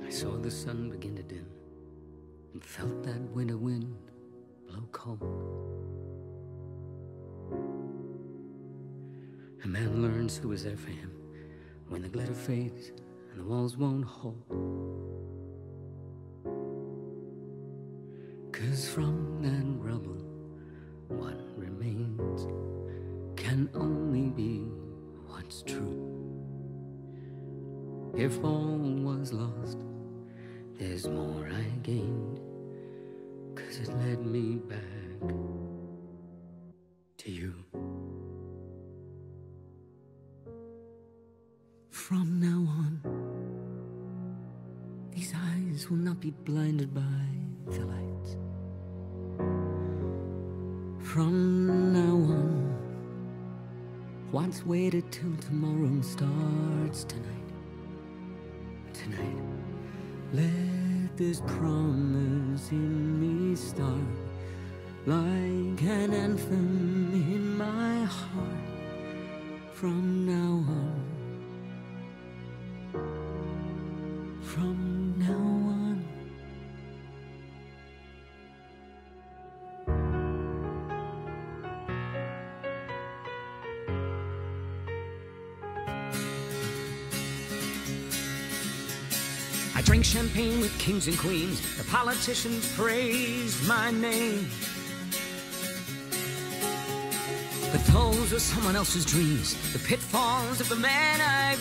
I saw the sun begin to dim and felt that winter wind blow cold. A man learns who is there for him when the glitter fades and the walls won't hold. 'Cause from that rubble, what remains can only be what's true. If all was lost, there's more I gained, 'cause it led me back to you. From now on, these eyes will not be blinded by the light. From now on, what's waited till tomorrow starts tonight. Tonight, let this promise in me start like an anthem in my heart. From now on, from now on. I drank champagne with kings and queens. The politicians praised my name. But those were someone else's dreams, the pitfalls of the man I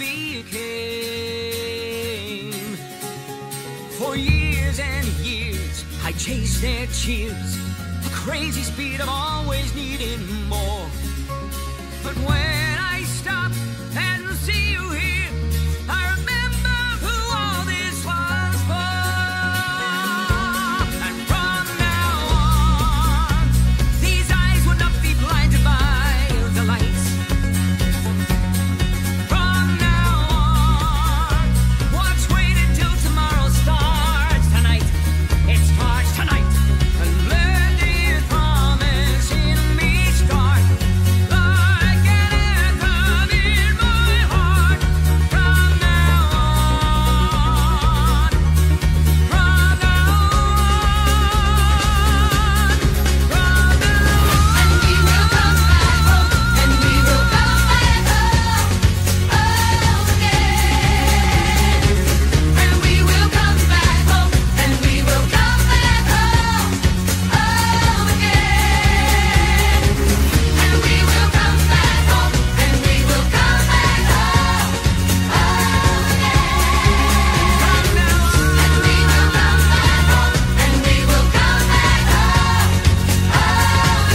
became. For years and years, I chased their cheers, a crazy speed of always needing more. But when I stop and see you here, I remember who all this was for. And from now on, these eyes will not be blinded by the lights. From now on, what's waited till tomorrow starts tonight. It starts tonight. And let this promise in me start like an anthem in my heart. From now on, from now on, from now on. And we will come back home, and we will come back home, home again. And we will come back home, and we will come back home, home again. And we will come back home, and we will come back home, home again. And we will come back home, and we will come back home, home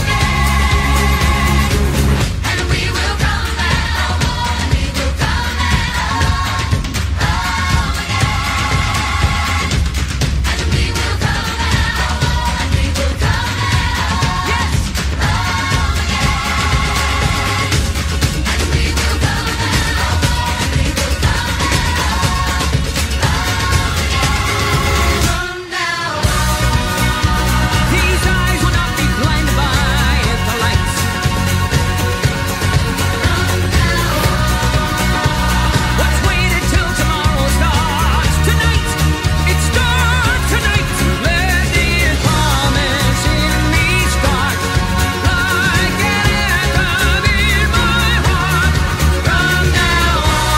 again. And we will come back home, and we will come back home, home again. And we will come back home, and we will come back home, yes, home again. And we will come back home, and we will come back home, home again. From now on. These eyes will not be blinded by the lights. What's waited till tomorrow starts tonight. It starts tonight. Let this promise in me start like an anthem in my heart. From now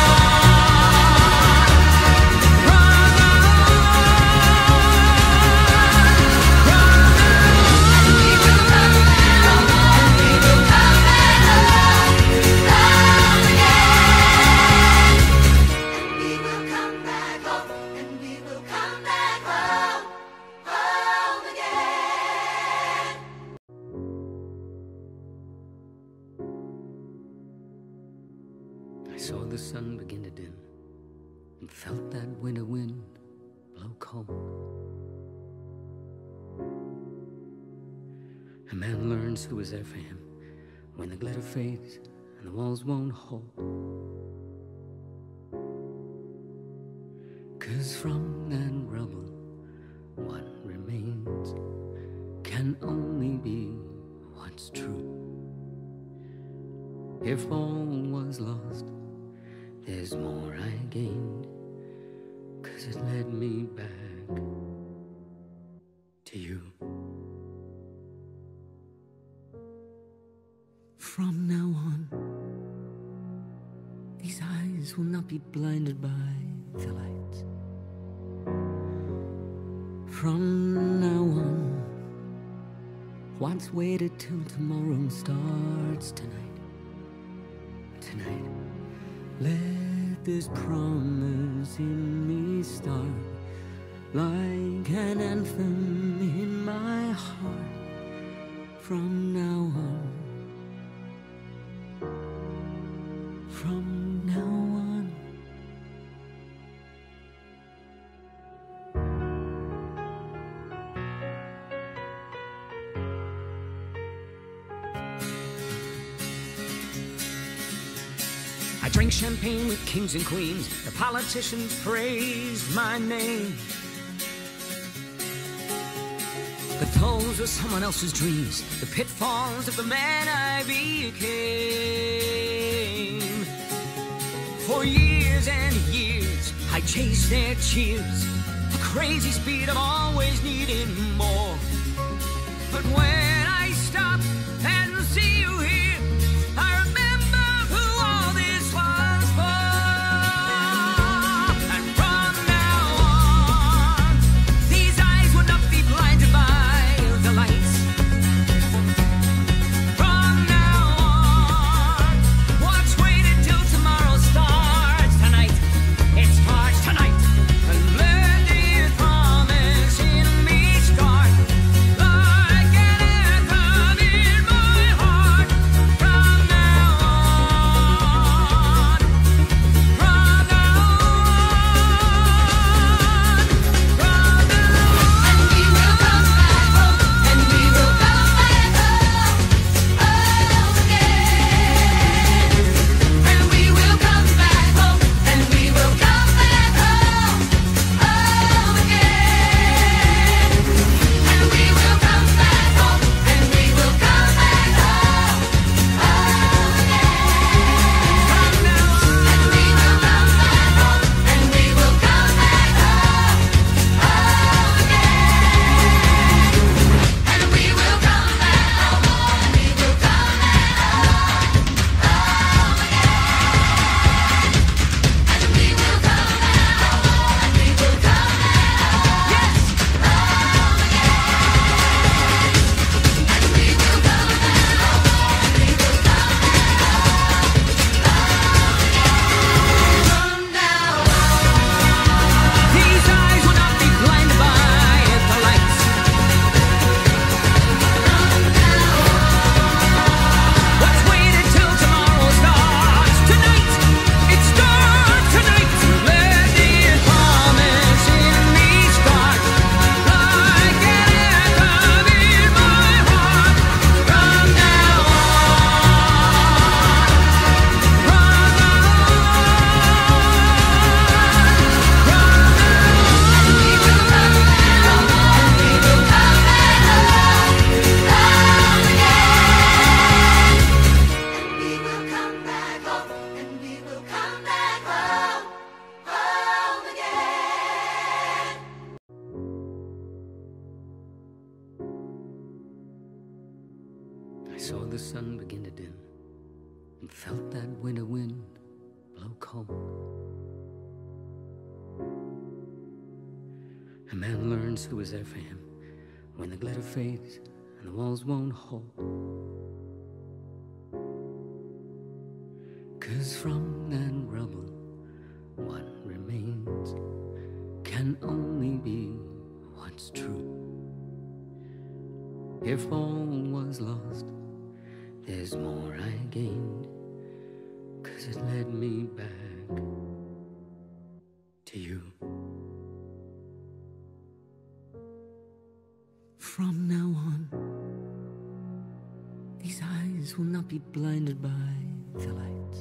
on, from now And we will come back home, and we will come back home, home again. And we will come back home, and we will come back home, home again. I saw the sun begin to dim and felt that winter wind blow cold. A man learns who is there for him when the glitter fades and the walls won't hold. 'Cause from that rubble, what remains can only be what's true. If all was lost, there's more I gained, 'cause it led me back to you. From now on, these eyes will not be blinded by the light. From now on, what's waited till tomorrow starts tonight. Tonight, let this promise in me start like an anthem in my heart. From now on, from now on. I drank champagne with kings and queens. The politicians praised my name. The those are someone else's dreams, the pitfalls of the man I became. For years and years, I chased their cheers, a crazy speed of always needing more. But when I stop and see you here, I remember who all this was for. And from now on, these eyes will not be blinded by the lights. From now on, what's waited till tomorrow starts tonight. It starts tonight. And let the promise in me start. Like an anthem in my heart. From now on. From now on. From now on. And we will come back home, and we will come back home, home again. And we will come back home, and we will come back home, home again. And we will come back home, and we will come back home, home again. From now on. And we will come back home, and we will come back home, home again. And we will come back home, and we will come back home, home again. And we will come back home, and we will come back home, Yes. home again. And we will come back home, and we will come back home, home again. From now on. These eyes will not be blinded by the lights. What's waited till tomorrow starts tonight. It starts tonight. Let the promise in me start. Like an anthem in my heart. From now on. From now And we will come back home, and we will come back home, home again. And we will come back home, and we will come back home, home again. I saw the sun begin to dim and felt that winter wind blow cold. A man learns who is there for him when the glitter fades and the walls won't hold. 'Cause from that rubble, what remains can only be what's true. If all was lost, there's more I gained, 'cause it led me back to you. From now on, these eyes will not be blinded by the light.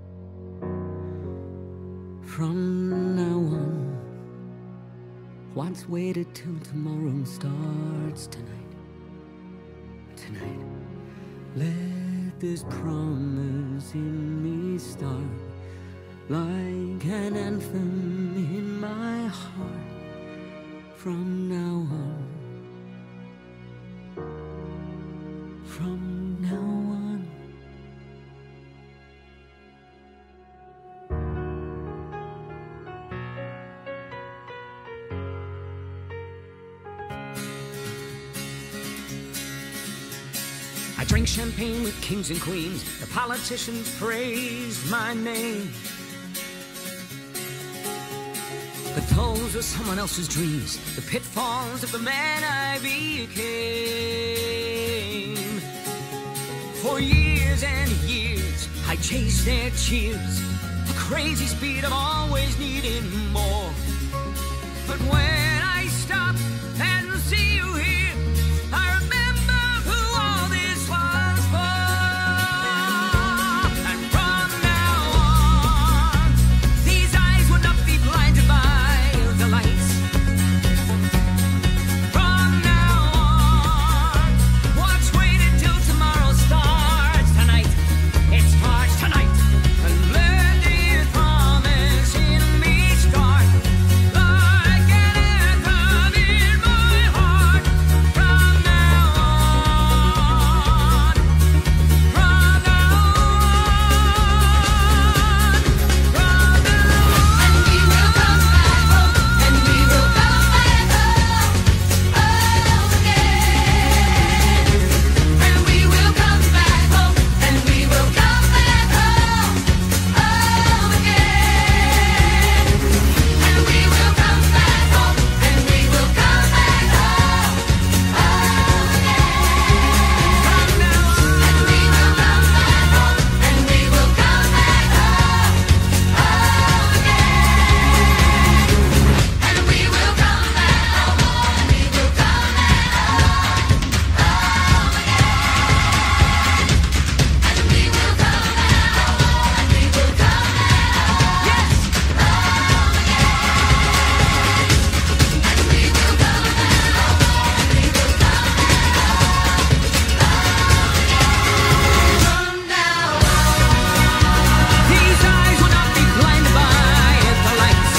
From now on, what's waited till tomorrow starts tonight. Tonight, let this promise in me start like an anthem in my heart from now on. From now on. I drink champagne with kings and queens. The politicians praise my name. But those are someone else's dreams, the pitfalls of the man I became. For years and years, I chased their cheers, a crazy speed of always needing more. But when I stop and see you here, I remember who all this was for. And from now on, these eyes will not be blinded by the lights. From now on, what's waited till tomorrow starts tonight. It starts tonight. And let the promise in me start. Like an anthem in my heart. From now on. From now on. From now on. And we will come back home, and we will come back home, home again. And we will come back home, and we will come back home, home again. And we will come back home, and we will come back home, home again. From now on. And we will come back home, and we will come back home, home again. And we will come back home, and we will come back home, home again. And we will come back home, and we will come back home, yes, home again. And we will come back home, and we will come back home, home again. From now on. These eyes will not be blinded by the lights.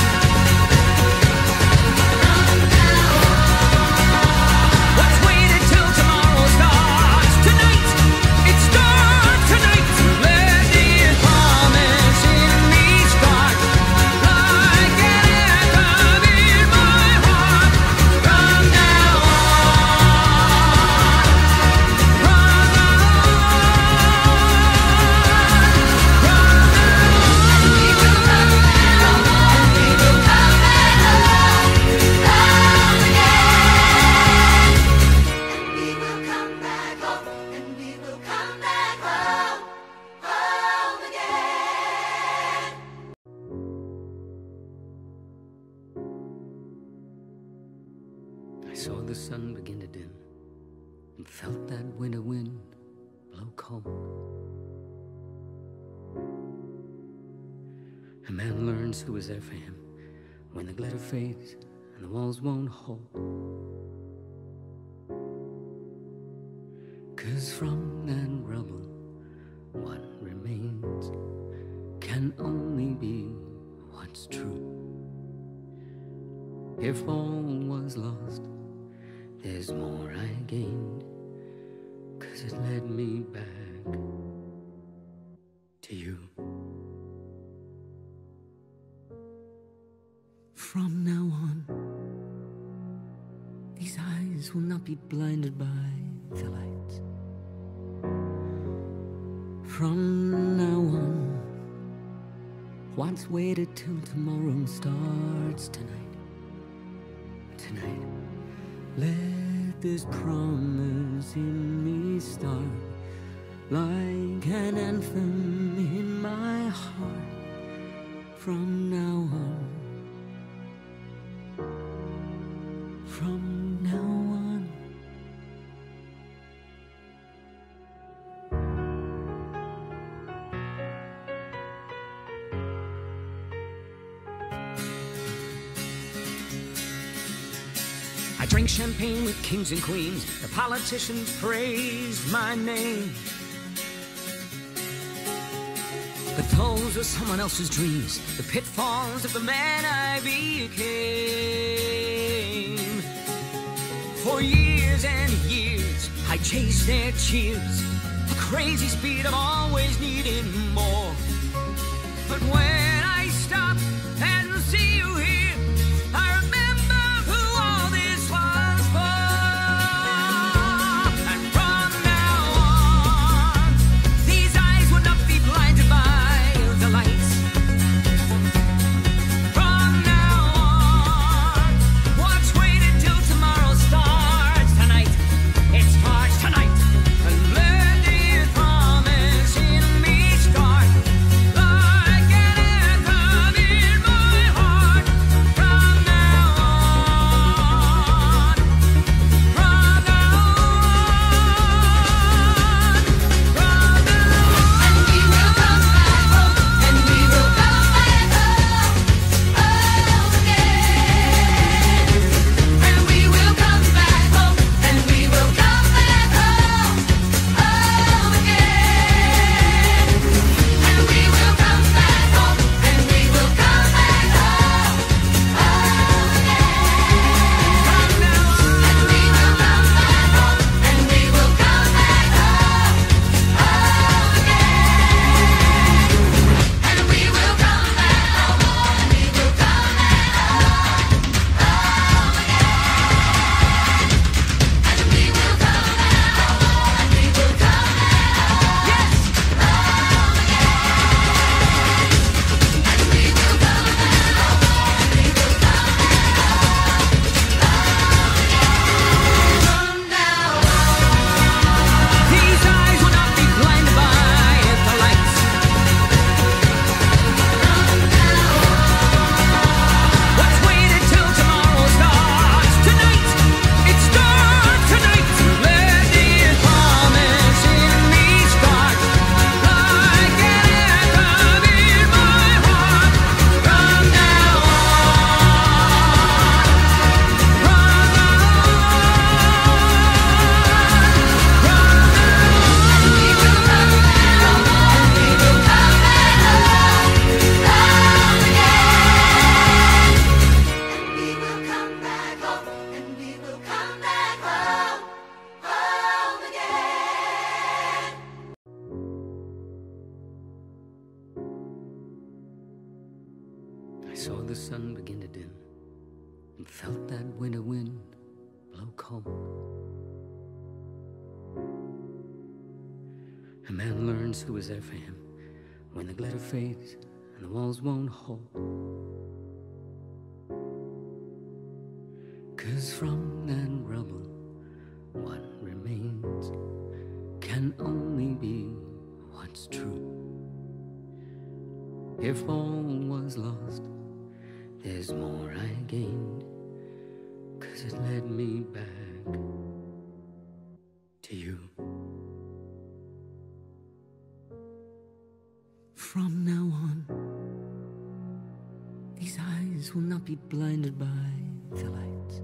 What's waited till tomorrow starts tonight. It starts tonight. Let the promise in me start. Like an anthem in my heart. From now on. From now And we will come back home, and we will come back home, home again. And we will come back home, and we will come back home, home again. I saw the sun begin to dim and felt that winter wind blow cold. A man learns who was there for him when the glitter fades and the walls won't hold. 'Cause from that rubble, what remains can only be what's true. If all was lost, there's more I gained, 'cause it led me back to you. From now on, these eyes will not be blinded by the lights. From now on, what's waited till tomorrow starts tonight. Tonight, let this promise in me start. Like an anthem in my heart. From now on. From now on. I drink champagne with kings and queens. The politicians praise my name. But Those were someone else's dreams, the pitfalls of the man I became. For years and years, I chased their cheers, a crazy speed of always needing more. But when I stop and see you here, I remember who all this was for. And from now on, these eyes will not be blinded by the lights. From now on, what's waited till tomorrow starts tonight. It starts tonight. And let the promise in me start. Like an anthem in my heart. From now on. From now on. From now on. And we will come back home, and we will come back home, home again. And we will come back home, and we will come back home, home again. And we will come back home, and we will come back home, home again. From now on. And we will come back home, and we will come back home, home again. And we will come back home, and we will come back home, home again. And we will come back home, and we will come back home, Yes. home again. And we will come back home, and we will come back home, home again. From now on. These eyes will not be blinded by the lights. What's waited till tomorrow starts tonight. It starts tonight. Let the promise in me start. Like an anthem in my heart. From now on. From now And we will come back home, and we will come back home, home again. And we will come back home, and we will come back home, home again. I saw the sun begin to dim and felt that winter wind blow cold. A man learns who was there for him when the glitter fades and the walls won't hold. 'Cause from that rubble, what remains can only be what's true. If all was lost, there's more I gained, 'cause it led me back to you. From now on, these eyes will not be blinded by the lights.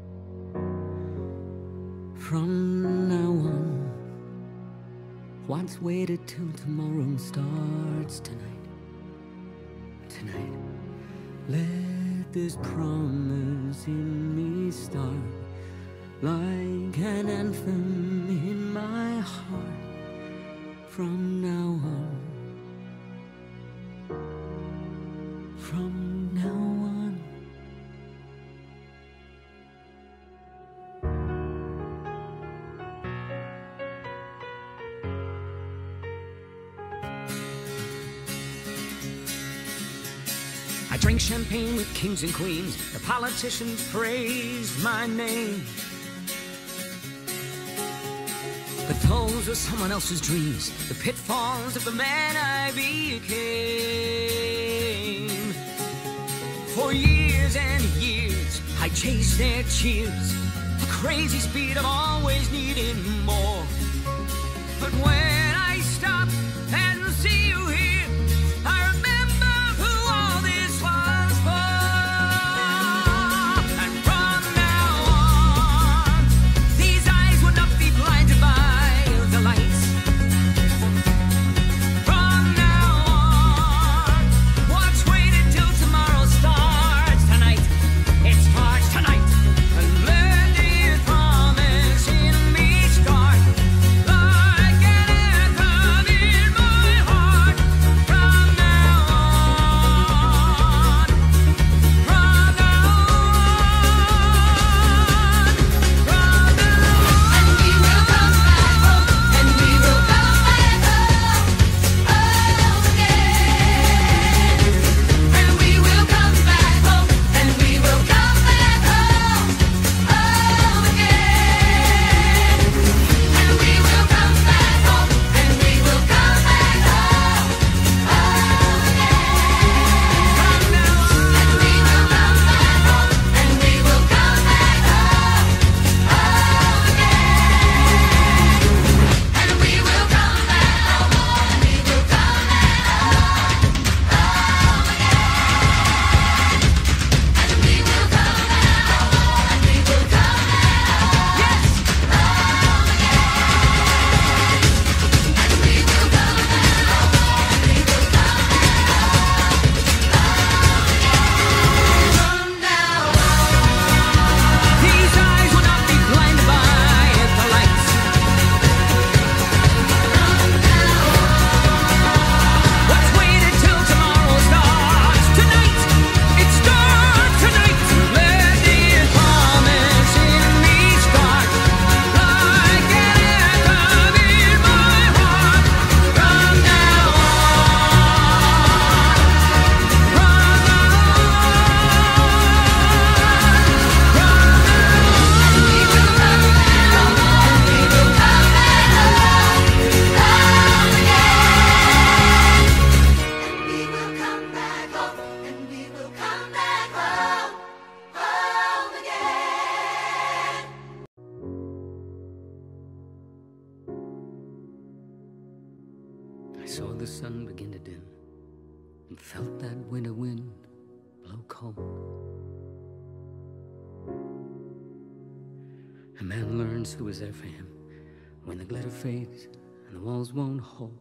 From now on, what's waited till tomorrow starts tonight. Tonight, let this promise in me start. Like an anthem in my heart. From now on. From now on. I drink champagne with kings and queens. The politicians praise my name. But those were someone else's dreams, the pitfalls of the man I became. For years and years, I chased their cheers, a crazy speed of always needing more. But when I stop and see you here, I remember who all this was for. And from now on, these eyes will not be blinded by the lights. From now on. sun begin to dim and felt that winter wind blow cold. A man learns who was there for him when the glitter fades and the walls won't hold.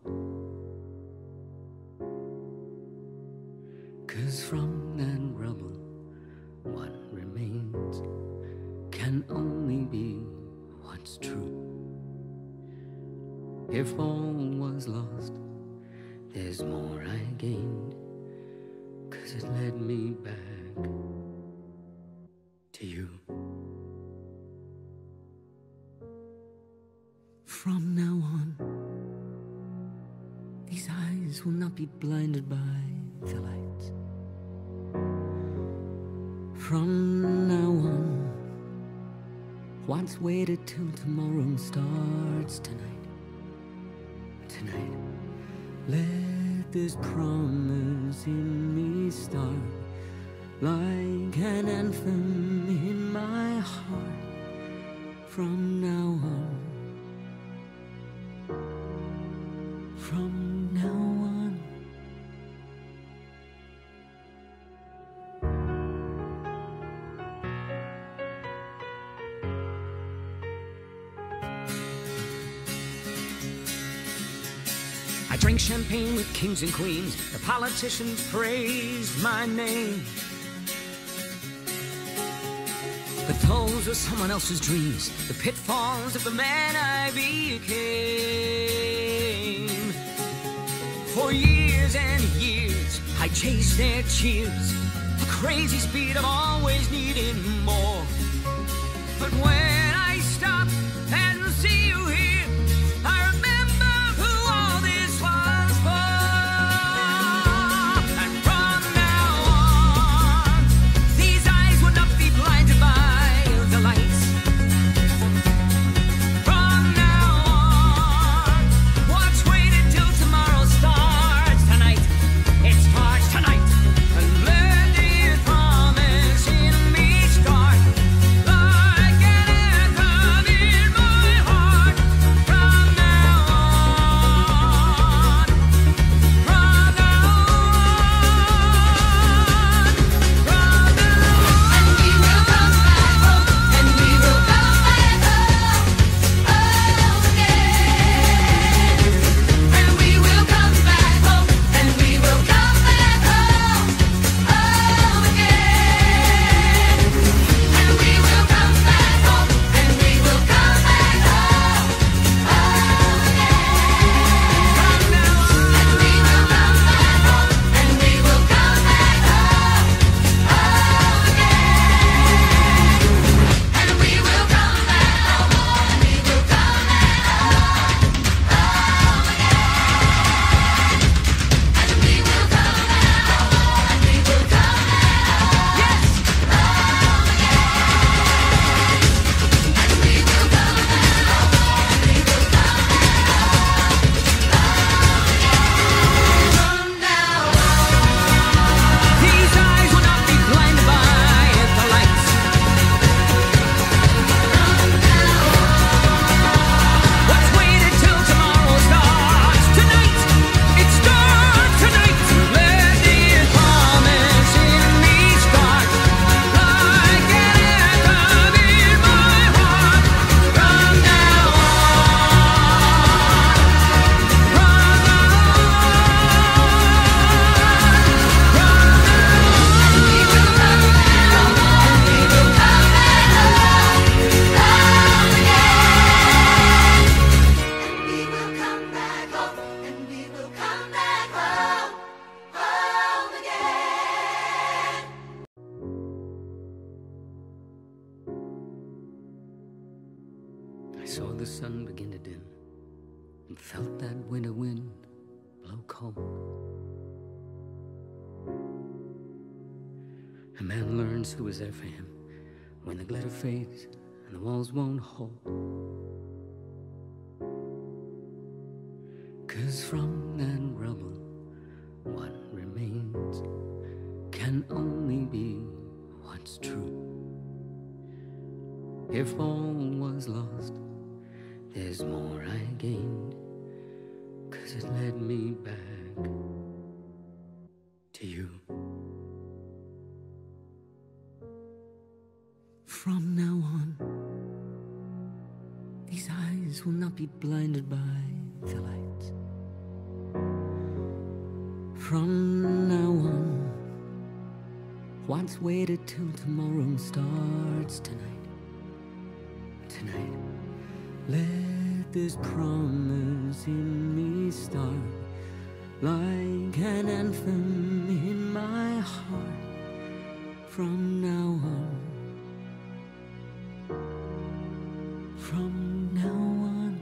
'Cause from that rubble, what remains can only be what's true. If all was lost, there's more I gained, 'cause it led me back to you. From now on, these eyes will not be blinded by the lights. From now on, what's waited till tomorrow starts tonight. Tonight, let this promise in me start like an anthem in my heart. From now on, from now on. I drink champagne with kings and queens. The politicians praise my name. But those are someone else's dreams, the pitfalls of the man I became. For years and years, I chased their cheers, a crazy speed of always needing more. But when I stop and see you here, I remember who all this was for. And from now on, these eyes will not be blinded by the lights. From now on, what's waited till tomorrow starts tonight. It starts tonight. And let the promise in me start like an anthem in my heart. From now on, from now on, from now on. And we will come back home, and we will come back home, home again. And we will come back home, and we will come back home, home again. And we will come back home, and we will come back home, home again. From now on, And we will come back home, and we will come back home, home again. And we will come back home, and we will come back home, home again. And we will come back home, and we will come back home, yes. home again. And we will come back home, and we will come back home, home again. From now on. These eyes will not be blinded by the lights. What's waited till tomorrow starts tonight. It starts tonight. Let the promise in me start like an anthem in my heart. From now on, from now And we will come back home, and we will come back home, home again. And we will come back home, and we will come back home, home again. I saw the sun begin to dim and felt that winter wind blow cold. A man learns who was there for him when the glitter fades and the walls won't hold. 'Cause from that rubble, what remains can only be what's true. If all was lost, there's more I gained, 'cause it led me back to you. From now on, these eyes will not be blinded by the light. From now on, what's waited till tomorrow starts tonight. Tonight, let this promise in me start like an anthem in my heart. From now on, from now on.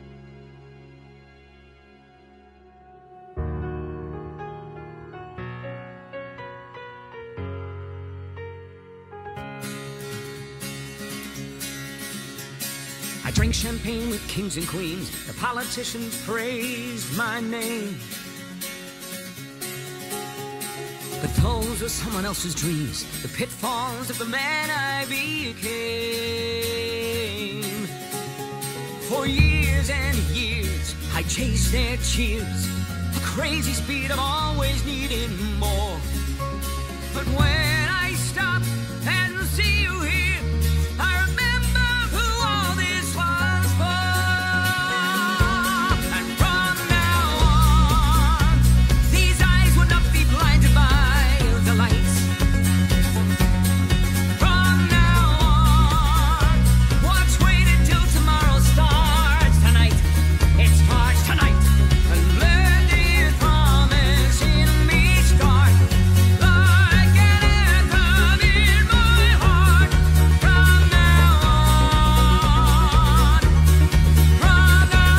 I drink champagne with kings and queens. The politicians praise my name. But those are someone else's dreams, the pitfalls of the man I became. For years and years, I chased their cheers, a crazy speed of always needing more. But when I stop and see you here, I remember who all this was for. And from now on, these eyes will not be blinded by the lights. From now on, what's waited till tomorrow starts tonight. It starts tonight. And let the promise in me start like an anthem in my heart. From now on, from now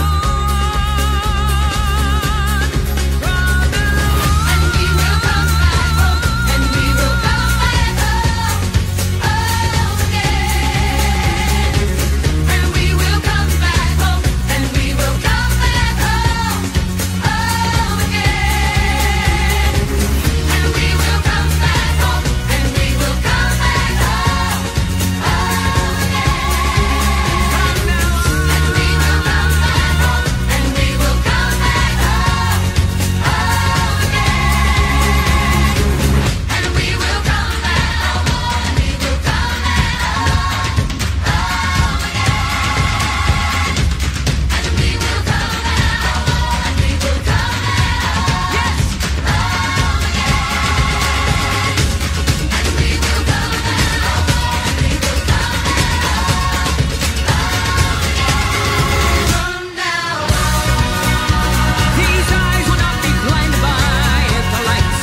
on, from now on. And we will come back home, and we will come back home, home again. And we will come back home, and we will come back home, home again. And we will come back home, and we will come back home, home again. From now on. And we will come back home, and we will come back home, home again. And we will come back home, and we will come back home, home again. And we will come back home, and we will come back home, yes, home again. And we will come back home, and we will come back home, home again. From now on. These eyes will not be blinded by the lights.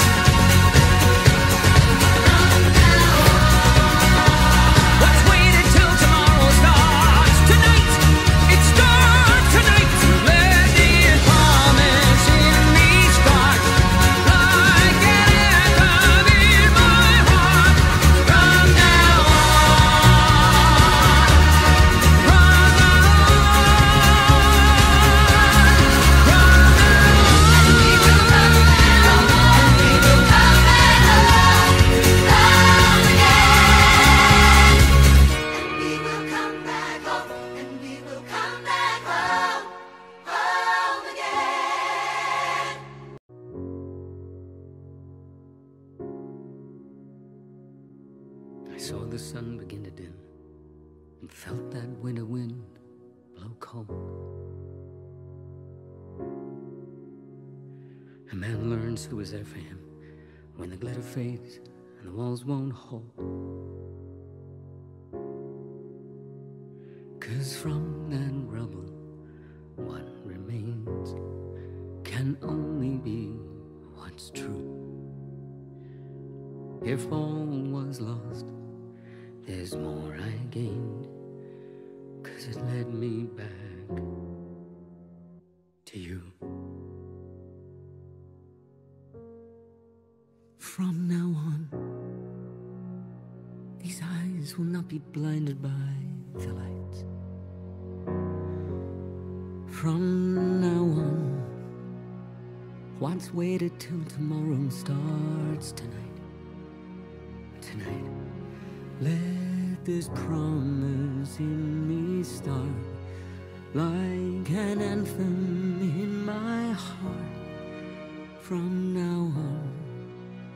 What's waited till tomorrow starts tonight. It starts tonight. Let the promise in me start like an anthem in my heart. From now on, from now And we will come back home, and we will come back home, home again. And we will come back home, and we will come back home, home again. I saw the sun begin to dim and felt that winter wind blow cold. A man learns who is there for him when the glitter fades and the walls won't hold. 'Cause from that rubble, what remains can only be what's true. If all was lost, there's more I gained, 'cause it led me back to you. From now on, these eyes will not be blinded by the light. From now on, what's waited till tomorrow starts tonight. Tonight, let this promise in me start like an anthem in my heart. From now on,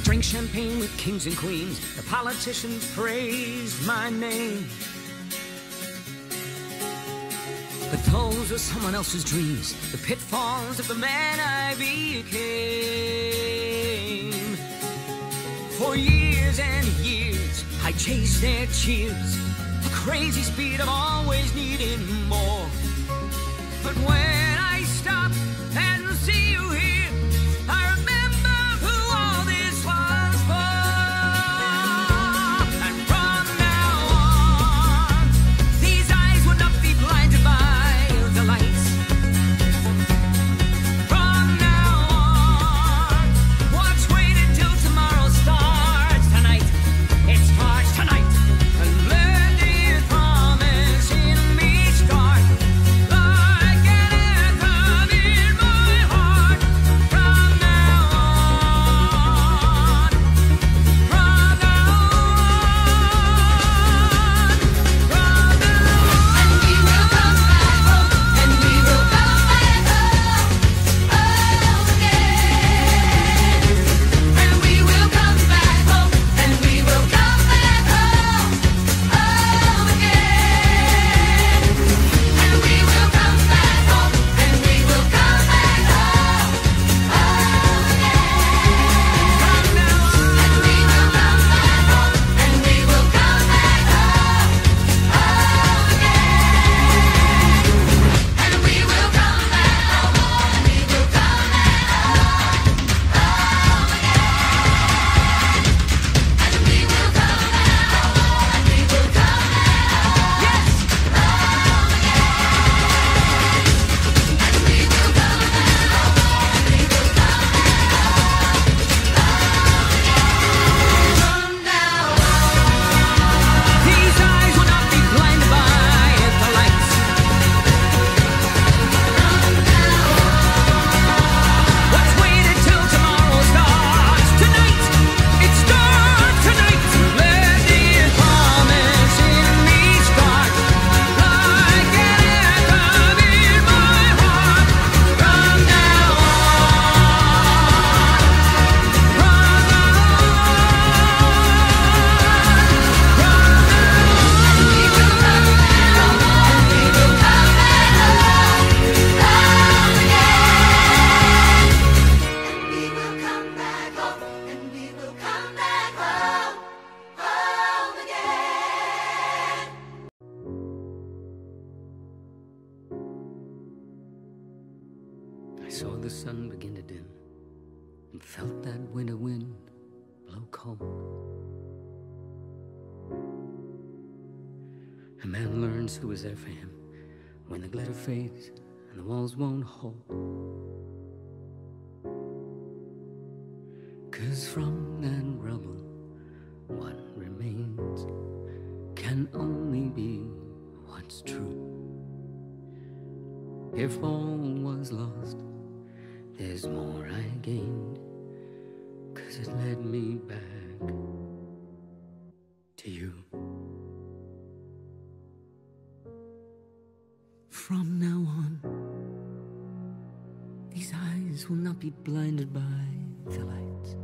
drink champagne with kings and queens. The politicians praised my name. But those were someone else's dreams, the pitfalls of the man I became. For years and years, I chased their cheers, a crazy speed of always needing more. But when I stop and see you here, I remember who all this was for. And from now on, these eyes will not be blinded by the lights. From now on, what's waited till tomorrow starts tonight. It starts tonight. And let the promise in me start like an anthem in my heart. From now on, from now on, from now on. And we will come back home, and we will come back home, home again. And we will come back home, and we will come back home, home again. And we will come back home, and we will come back home, home again. From now on. And we will come back home, and we will come back home, home again. And we will come back home, and we will come back home, home again. And we will come back home, and we will come back home, Yes. home again. And we will come back home, and we will come back home, home again. From now on. These eyes will not be blinded by the lights. What's waited till tomorrow starts tonight. It starts tonight. Let the promise in me start like an anthem in my heart. From now on, from now And we will come back home, and we will come back home, home again. And we will come back home, and we will come back home, home again. I saw the sun begin to dim and felt that winter wind blow cold. A man learns who was there for him when the glitter fades and the walls won't hold. 'Cause from that rubble, what remains can only be what's true. If all was lost, there's more I gained, 'cause it led me back to you. From now on, these eyes will not be blinded by the lights.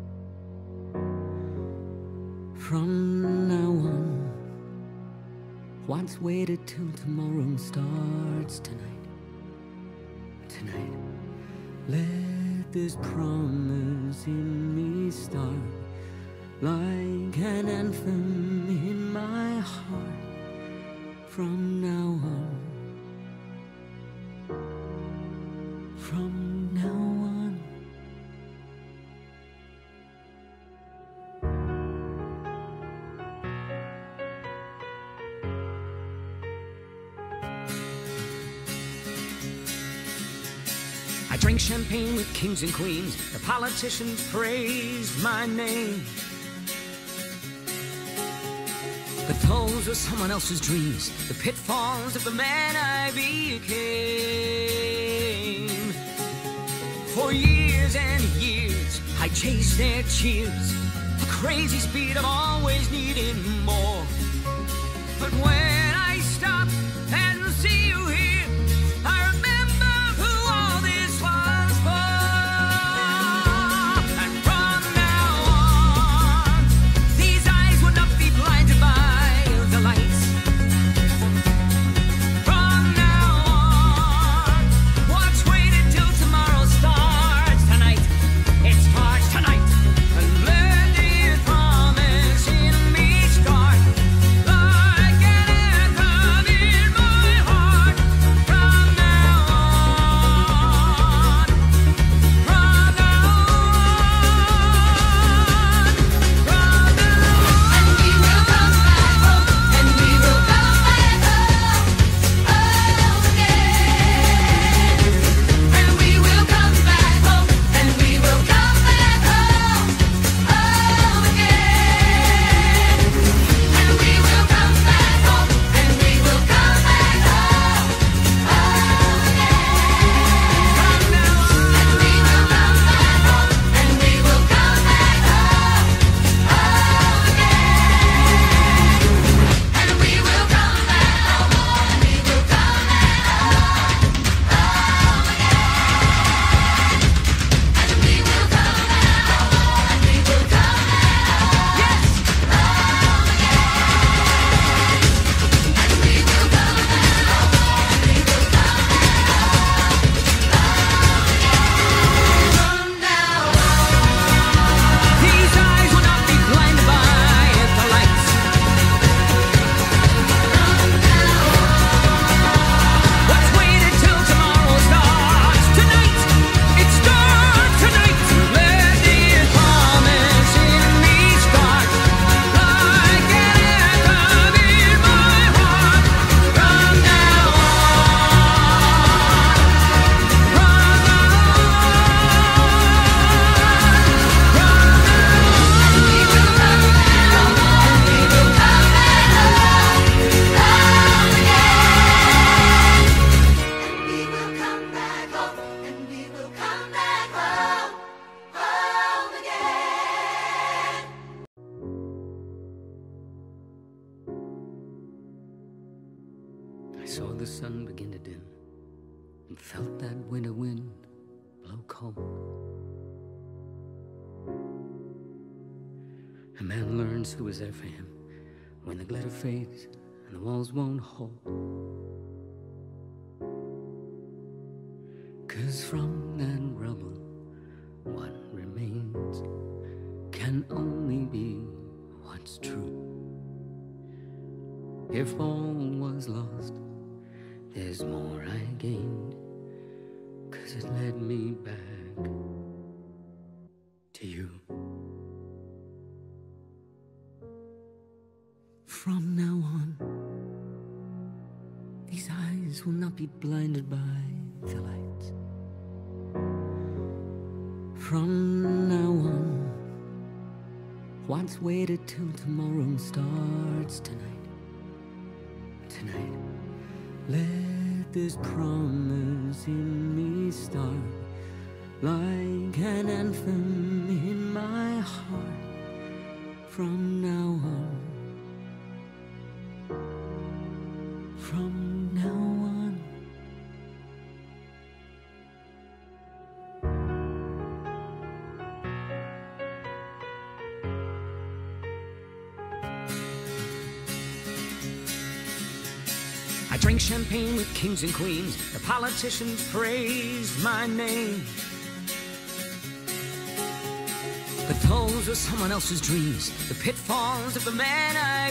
From now on, what's waited till tomorrow starts tonight. Tonight, let this promise in me start like an anthem in my heart. From now on, from now on. I drink champagne with kings and queens. The politicians praised my name. But those were someone else's dreams, the pitfalls of the man I became. For years and years, I chased their cheers, a crazy speed of always needing more. But when I stop and see you here, I remember who all this was for. And from now on, sun begin to dim and felt that winter wind blow cold. A man learns who was there for him when the glitter fades and the walls won't hold. 'Cause from that rubble, what remains can only be what's true. If all was lost, there's more I gained, 'cause it led me back to you. From now on, these eyes will not be blinded by the lights. From now on, what's waited till tomorrow starts tonight. Tonight, let this promise in me start like an anthem in my heart. From now on, from now on. I drink champagne with kings and queens. The politicians praise my name. But those are someone else's dreams, the pitfalls of the man I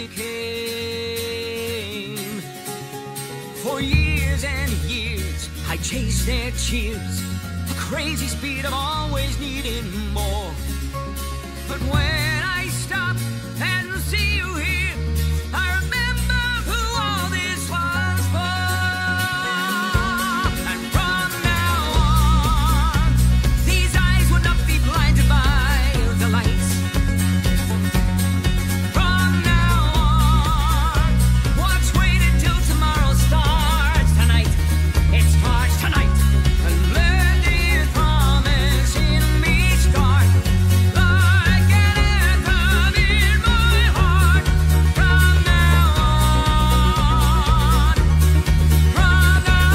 became. For years and years, I chased their cheers, a crazy speed of always needing more. But when I stop and see you here, I remember who all this was for. And from now on, these eyes will not be blinded by the lights. From now on, what's waited till tomorrow starts tonight. It starts tonight. And let the promise in me start like an anthem in my heart. From now on, from now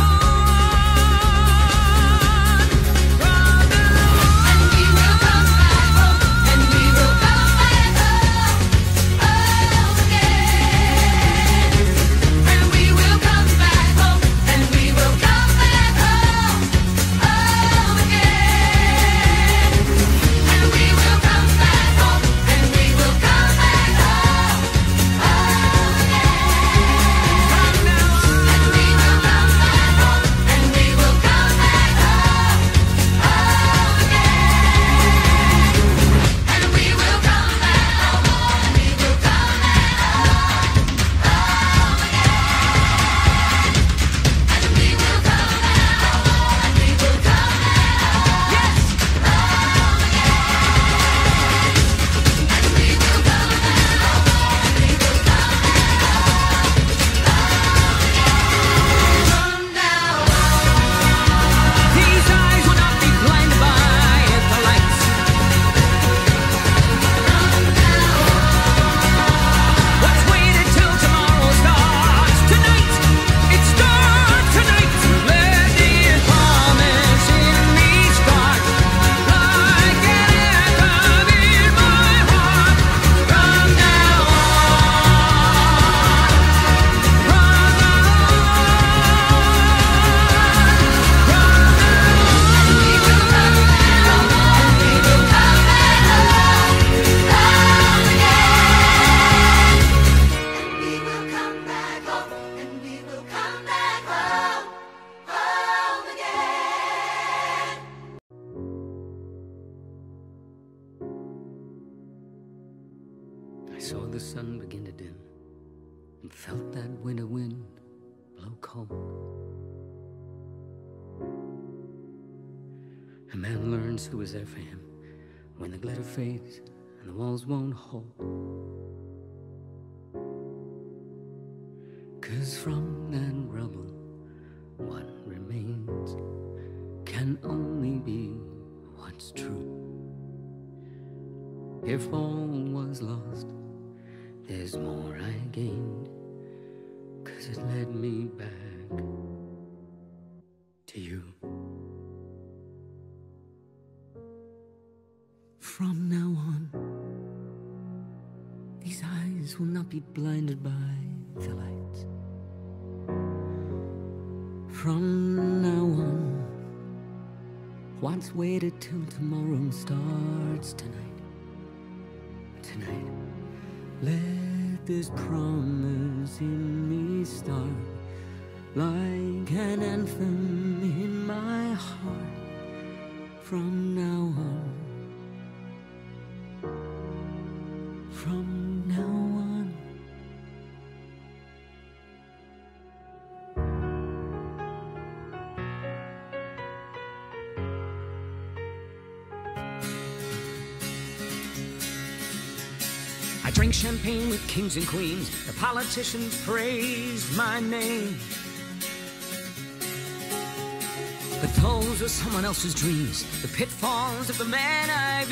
on, from now on. And we will come back home, and we will come back home, home again. And we will come back home, and we will come back home, home again. And we will come back home, and we will come back home, home again. From now on, And we will come back home, and we will come back home, home again. And we will come back home, and we will come back home, home again. And we will come back home, and we will come back home, yes. home again. And we will come back home, and we will come back home, home again. From now on. These eyes will not be blinded by the lights. What's waited till tomorrow starts tonight. It starts tonight. Let the promise in me start like an anthem in my heart. From now on, from now And we will come back home, and we will come back home, home again. And we will come back home, and we will come back home, home again. I saw the sun begin to dim and felt that winter wind blow cold. A man learns who was there for him when the glitter fades and the walls won't hold. 'Cause from that rubble, what remains can only be what's true. If all was lost, there's more I gained, 'cause it led me back to you. From now on, these eyes will not be blinded by the lights. From now on, what's waited till tomorrow starts tonight. Tonight, let this promise in me start like an anthem in my heart. From now on, from now on. I drink champagne with kings and queens. The politicians praise my name. But those are someone else's dreams, the pitfalls of the man I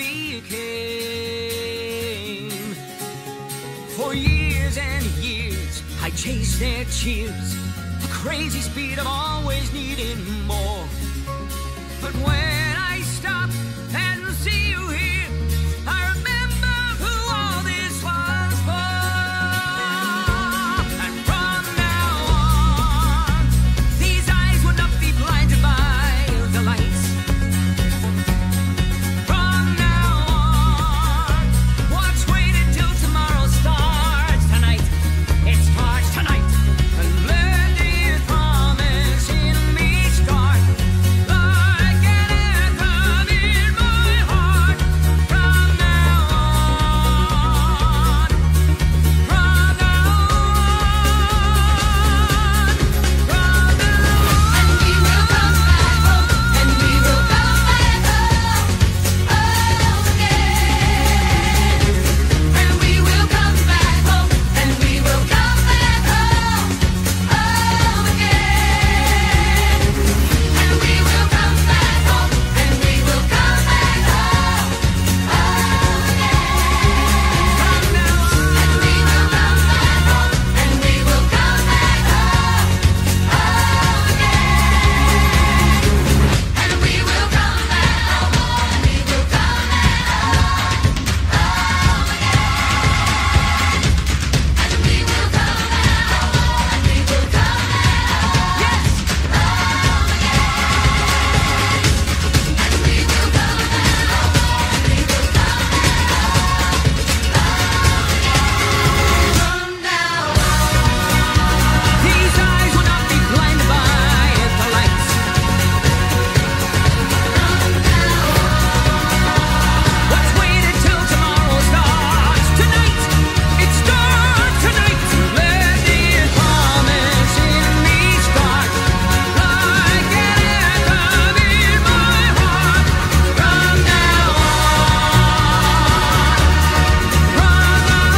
became. For years and years, I chased their cheers, a crazy speed of always needing more. But when I stop and see you here, I remember who all this was for. And from now on, these eyes will not be blinded by the lights. From now on, what's waited till tomorrow starts tonight. It starts tonight. And let the promise in me start like an anthem in my heart. From now on, from now on, from now on. And we will come back home, and we will come back home, home again. And we will come back home, and we will come back home, home again. And we will come back home, and we will come back home, home again. From now on, And we will come back home, and we will come back home, home again. And we will come back home, and we will come back home, home again. And we will come back home, and we will come back home, yes. home again. And we will come back home, and we will come back home, home again. From now on. These eyes will not be blinded by the lights. What's waited till tomorrow starts tonight. It starts tonight. Let the promise in me start like an anthem in my heart. From now on, from now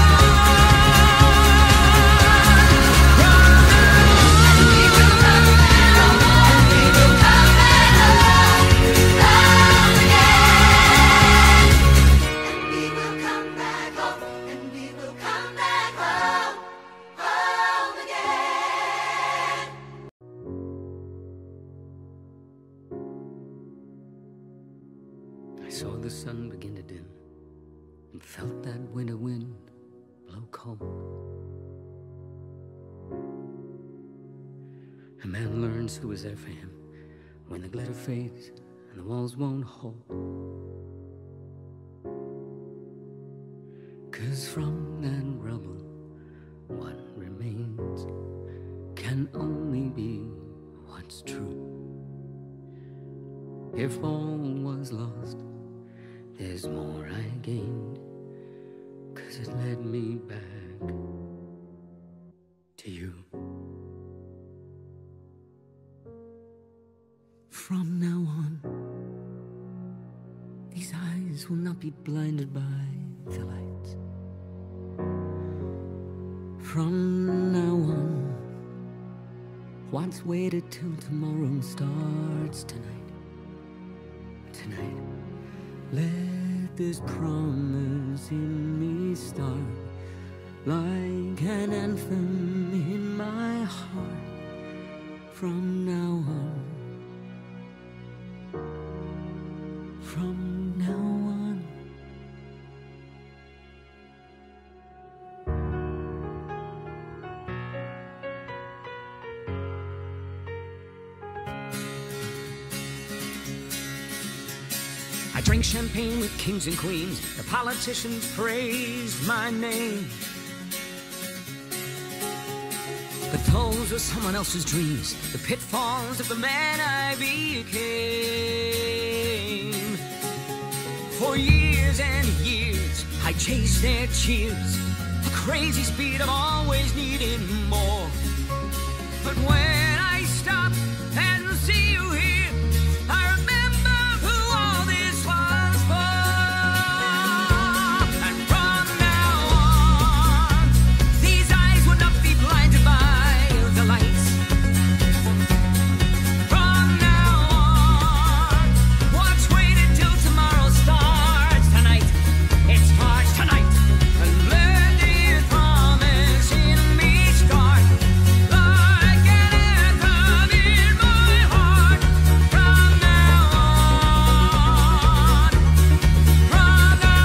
And we will come back home, and we will come back home, home again. And we will come back home, and we will come back home, home again. I saw the sun begin to dim and felt that winter wind blow cold. A man learns who was there for him when the glitter fades and the walls won't hold. 'Cause from that rubble, what remains can only be what's true. If all was lost, there's more I gained, 'cause it led me back to you. From now on, these eyes will not be blinded by the lights. From now on, what's waited till tomorrow starts tonight. Tonight, let this promise in me start like an anthem in my heart. From now on, from now on. I drink champagne with kings and queens. The politicians praise my name. But those are someone else's dreams, the pitfalls of the man I became. For years and years, I chased their cheers, a crazy speed of always needing more. But when I stop and see you here, I remember who all this was for. And from now on, these eyes will not be blinded by the lights. From now on, what's waited till tomorrow starts tonight. It starts tonight. And let the promise in me start like an anthem in my heart. From now on, from now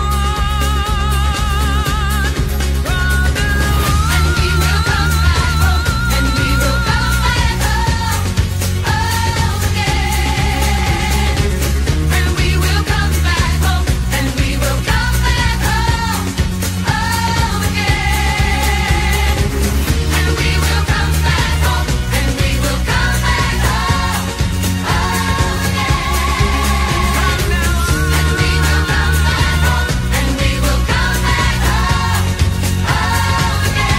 on, from now on. And we will come back home, and we will come back home, home again. And we will come back home, and we will come back home, home again. And we will come back home, and we will come back home, home again. And we will come back home, and we will come back home, home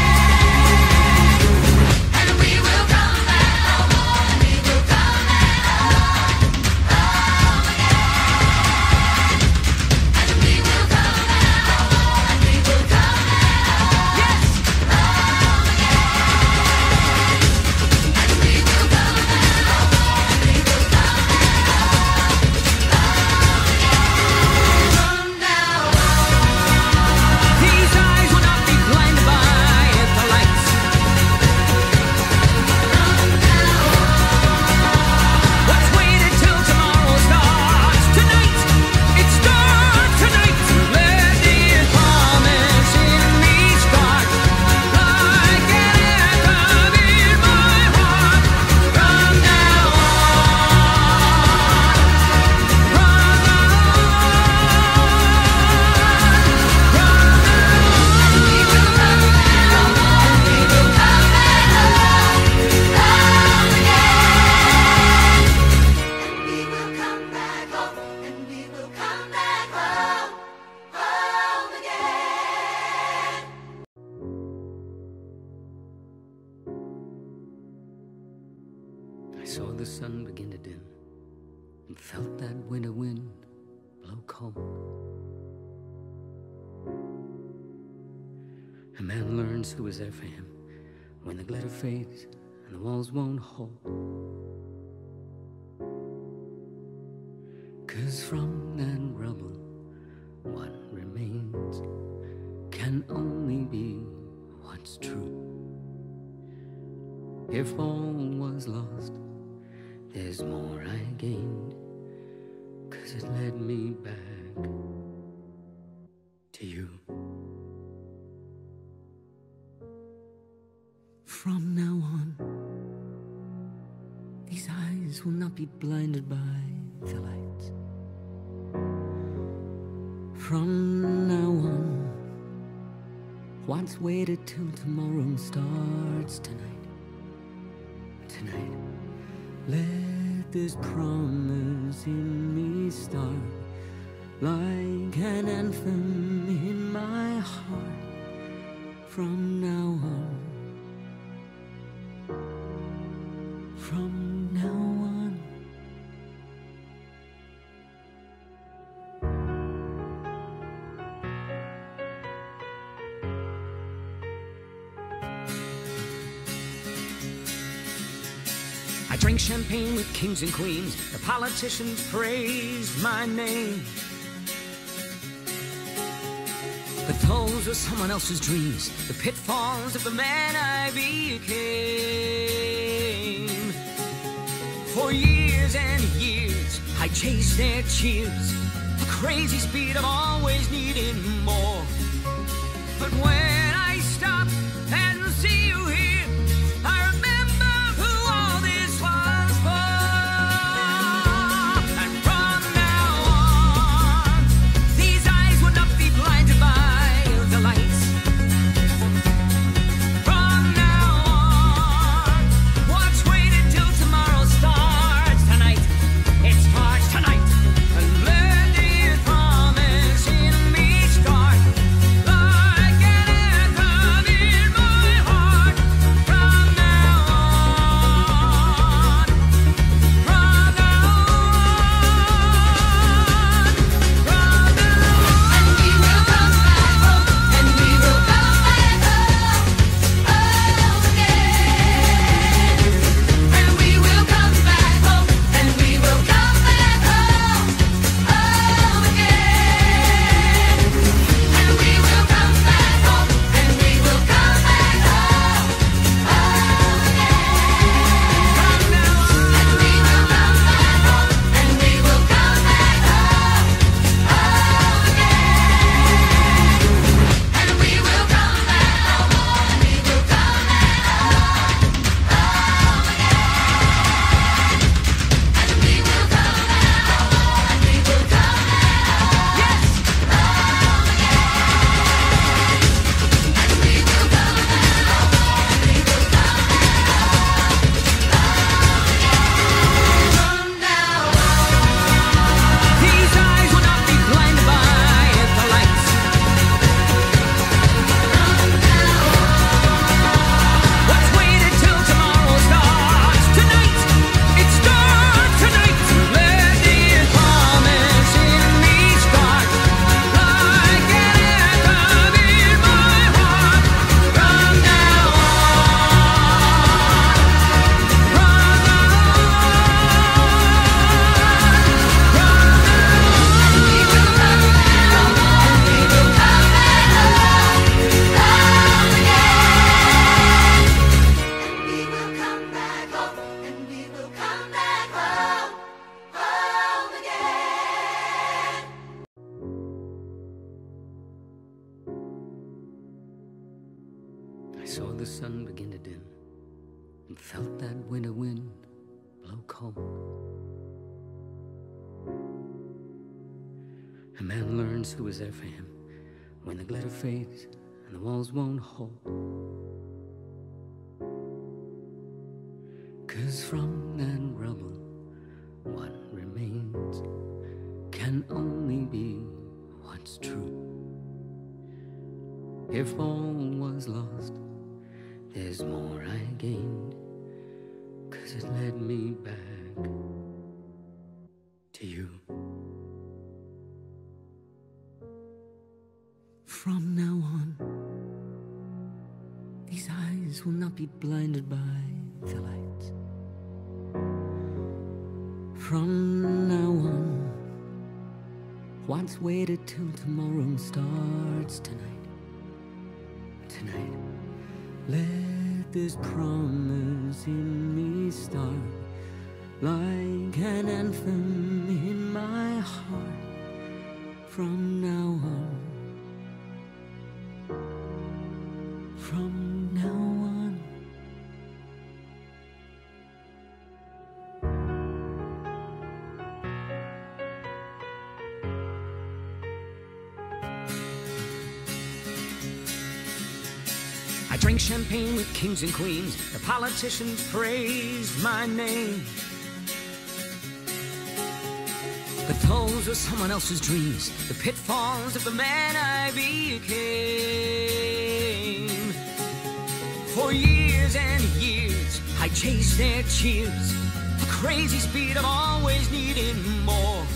again. And we will come back home, and we will come back home, home again. And we will come back home, and we will come back home, yes, home again. And we will come back home, and we will come back home, home again. From now on. These eyes will not be blinded by the lights. What's waited till tomorrow starts tonight. It starts tonight. Let the promise in me start like an anthem in my heart. From now on, from now And we will come back home, and we will come back home, home again. And we will come back home, and we will come back home, home again. I saw the sun begin to dim and felt that winter wind blow cold. A man learns who is there for him when the glitter fades and the walls won't hold. 'Cause from that rubble, what remains can only be what's true. If all was lost, there's more I gained, 'cause it led me back to you. From now on, these eyes will not be blinded by the lights. From now on, what's waited till tomorrow starts tonight. Tonight, let this promise in me start like an anthem in my heart. From now on, from now on. I drink champagne with kings and queens. The politicians praise my name. But those are someone else's dreams, the pitfalls of the man I became. For years and years, I chased their cheers, a crazy speed of always needing more. But when I stop and see you here, I remember who all this was for. And from now on, these eyes will not be blinded by the lights. From now on, what's waited till tomorrow starts tonight. It starts tonight. And let the promise in me start. Like an anthem in my heart. From now on. From now on. From now on. And we will come back home, and we will come back home, home again. And we will come back home, and we will come back home, home again. And we will come back home, and we will come back home, home again. From now on. And we will come back home, and we will come back home, home again. And we will come back home, and we will come back home, home again. And we will come back home, and we will come back home, Yes. home again. And we will come back home, and we will come back home, home again. From now on. These eyes will not be blinded by the lights. What's waited till tomorrow starts tonight. It starts tonight. Let the promise in me start. Like an anthem in my heart. From now on. From now And we will come back home, and we will come back home, home again. And we will come back home, and we will come back home, home again. I saw the sun begin to dim and felt that winter wind blow cold. A man learns who is there for him when the glitter fades and the walls won't hold. 'Cause from that rubble, what remains can only be what's true. If all was lost, there's more I gained, 'cause it led me back to you. From now on, these eyes will not be blinded by the lights. From now on, what's waited till tomorrow starts tonight. Tonight, let this promise in me start. Like an anthem in my heart. From now on. From now on. I drink champagne with kings and queens. The politicians praise my name. But those are someone else's dreams, the pitfalls of the man I became. For years and years, I chased their cheers, a crazy speed of always needing more.